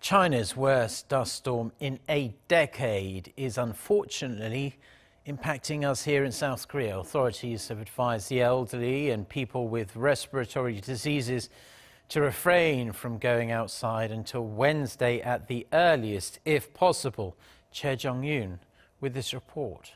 China's worst dust storm in a decade is unfortunately impacting us here in South Korea. Authorities have advised the elderly and people with respiratory diseases to refrain from going outside until Wednesday at the earliest, if possible. Choi Jung-yoon with this report.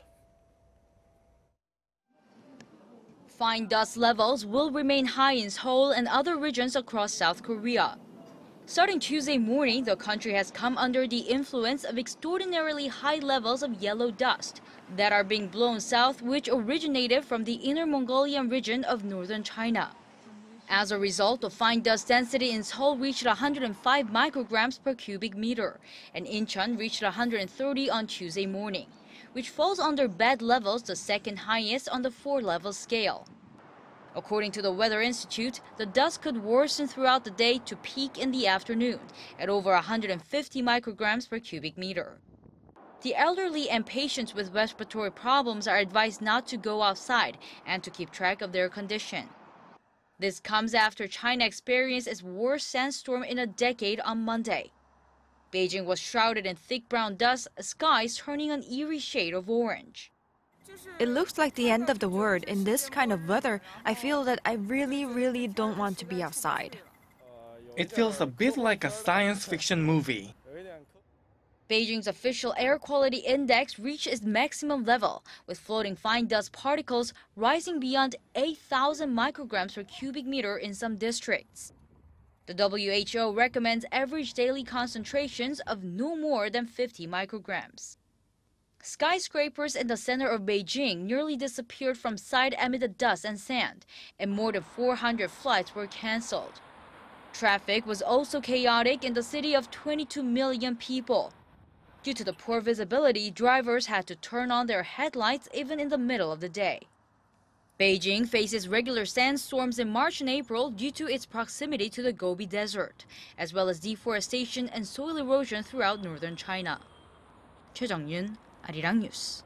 Fine dust levels will remain high in Seoul and other regions across South Korea. Starting Tuesday morning, the country has come under the influence of extraordinarily high levels of yellow dust that are being blown south, which originated from the Inner Mongolian region of northern China. As a result, the fine dust density in Seoul reached 105 micrograms per cubic meter, and Incheon reached 130 on Tuesday morning, which falls under bad levels, the second highest on the 4-level scale. According to the Weather Institute, the dust could worsen throughout the day to peak in the afternoon at over 150 micrograms per cubic meter. The elderly and patients with respiratory problems are advised not to go outside and to keep track of their condition. This comes after China experienced its worst sandstorm in a decade on Monday. Beijing was shrouded in thick brown dust, skies turning an eerie shade of orange. It looks like the end of the world. In this kind of weather, I feel that I really don't want to be outside. It feels a bit like a science fiction movie. Beijing's official air quality index reached its maximum level, with floating fine dust particles rising beyond 8,000 micrograms per cubic meter in some districts. The WHO recommends average daily concentrations of no more than 50 micrograms. Skyscrapers in the center of Beijing nearly disappeared from sight amid the dust and sand, and more than 400 flights were cancelled. Traffic was also chaotic in the city of 22 million people. Due to the poor visibility, drivers had to turn on their headlights even in the middle of the day. Beijing faces regular sandstorms in March and April due to its proximity to the Gobi Desert, as well as deforestation and soil erosion throughout northern China. Choi Jung-yoon, Arirang News.